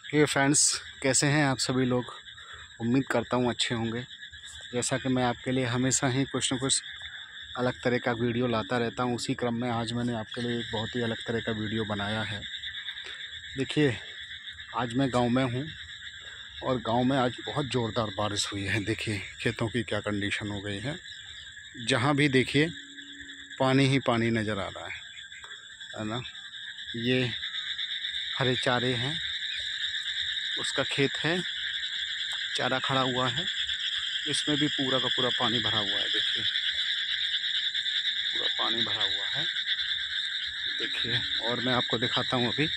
हे friends, कैसे हैं आप सभी लोग। उम्मीद करता हूँ अच्छे होंगे। जैसा कि मैं आपके लिए हमेशा ही कुछ न कुछ अलग तरह का वीडियो लाता रहता हूँ, उसी क्रम में आज मैंने आपके लिए एक बहुत ही अलग तरह का वीडियो बनाया है। देखिए, आज मैं गांव में हूँ और गांव में आज बहुत ज़ोरदार बारिश हुई है। देखिए खेतों की क्या कंडीशन हो गई है। जहाँ भी देखिए पानी ही पानी नज़र आ रहा है ना। ये हरे चारे हैं, उसका खेत है, चारा खड़ा हुआ है, इसमें भी पूरा का पूरा पानी भरा हुआ है। देखिए पूरा पानी भरा हुआ है। देखिए, और मैं आपको दिखाता हूँ। अभी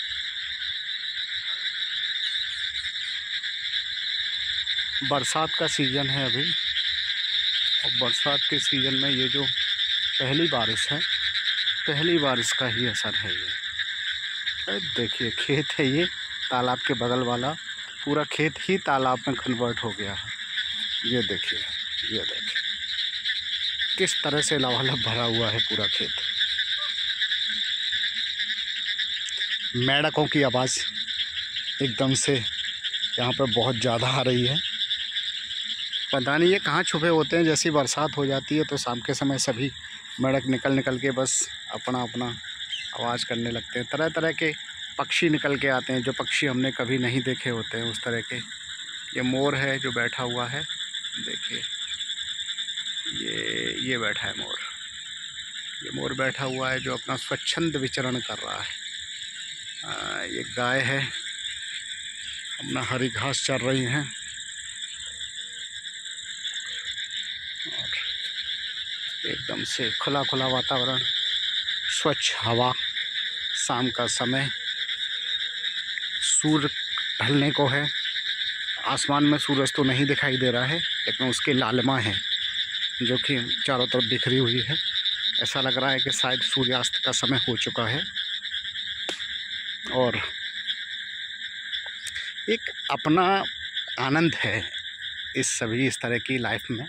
बरसात का सीज़न है अभी, और बरसात के सीज़न में ये जो पहली बारिश है, पहली बारिश का ही असर है ये। देखिए खेत है, ये तालाब के बगल वाला पूरा खेत ही तालाब में कन्वर्ट हो गया है। ये देखिए, ये देखिए किस तरह से लबालब भरा हुआ है पूरा खेत। मेंढकों की आवाज़ एकदम से यहाँ पर बहुत ज़्यादा आ रही है। पता नहीं ये कहाँ छुपे होते हैं। जैसी बरसात हो जाती है तो शाम के समय सभी मेंढक निकल के बस अपना अपना आवाज़ करने लगते हैं। तरह तरह के पक्षी निकल के आते हैं, जो पक्षी हमने कभी नहीं देखे होते हैं उस तरह के। ये मोर है जो बैठा हुआ है, देखिए ये बैठा है मोर। ये मोर बैठा हुआ है जो अपना स्वच्छंद विचरण कर रहा है। ये गाय है, अपना हरी घास चर रही हैं। और एकदम से खुला खुला वातावरण, स्वच्छ हवा, शाम का समय, सूर्य ढलने को है। आसमान में सूरज तो नहीं दिखाई दे रहा है, लेकिन उसकी लालिमा है जो कि चारों तरफ बिखरी हुई है। ऐसा लग रहा है कि शायद सूर्यास्त का समय हो चुका है। और एक अपना आनंद है इस तरह की लाइफ में।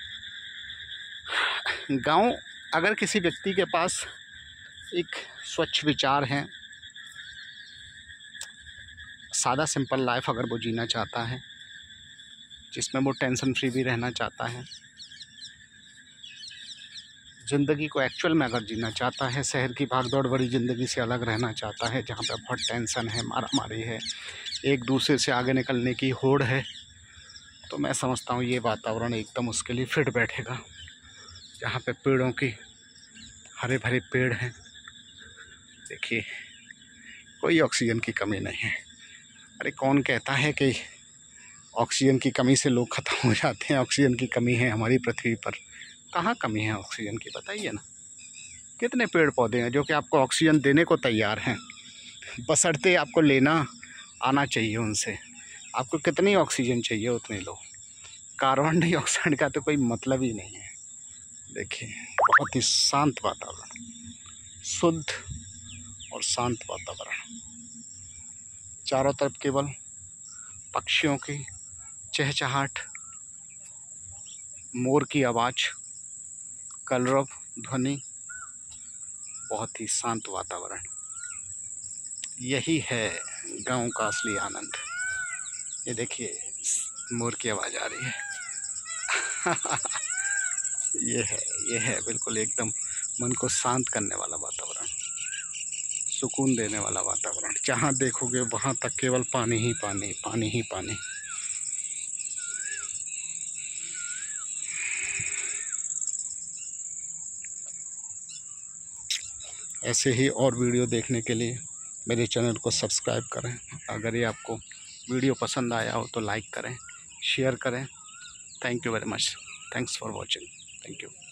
गांव, अगर किसी व्यक्ति के पास एक स्वच्छ विचार हैं, सादा सिंपल लाइफ अगर वो जीना चाहता है, जिसमें वो टेंशन फ्री भी रहना चाहता है, ज़िंदगी को एक्चुअल में अगर जीना चाहता है, शहर की भागदौड़ भरी ज़िंदगी से अलग रहना चाहता है, जहाँ पे बहुत टेंशन है, मारामारी है, एक दूसरे से आगे निकलने की होड़ है, तो मैं समझता हूँ ये वातावरण एकदम उसके लिए फिट बैठेगा। जहाँ पे पेड़ों की हरे भरे पेड़ हैं, देखिए कोई ऑक्सीजन की कमी नहीं है। अरे कौन कहता है कि ऑक्सीजन की कमी से लोग ख़त्म हो जाते हैं। ऑक्सीजन की कमी है हमारी पृथ्वी पर, कहाँ कमी है ऑक्सीजन की, बताइए ना। कितने पेड़ पौधे हैं जो कि आपको ऑक्सीजन देने को तैयार हैं, बशर्ते आपको लेना आना चाहिए उनसे। आपको कितनी ऑक्सीजन चाहिए उतनी लो। कार्बन डाइऑक्साइड का तो कोई मतलब ही नहीं है। देखिए बहुत ही शांत वातावरण, शुद्ध और शांत वातावरण। चारों तरफ केवल पक्षियों की चहचहाट, मोर की आवाज़, कलरव ध्वनि, बहुत ही शांत वातावरण। यही है गांव का असली आनंद। ये देखिए मोर की आवाज़ आ रही है। ये है बिल्कुल एकदम मन को शांत करने वाला वातावरण, सुकून देने वाला वातावरण। जहाँ देखोगे वहाँ तक केवल पानी ही पानी, पानी ही पानी। ऐसे ही और वीडियो देखने के लिए मेरे चैनल को सब्सक्राइब करें। अगर ये आपको वीडियो पसंद आया हो तो लाइक करें, शेयर करें। Thank you very much. Thanks for watching. Thank you.